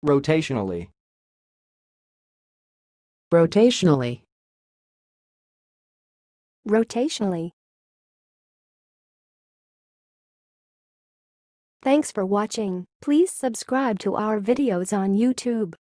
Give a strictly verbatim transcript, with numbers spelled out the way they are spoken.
rotationally, rotationally, rotationally. Thanks for watching. Please subscribe to our videos on YouTube.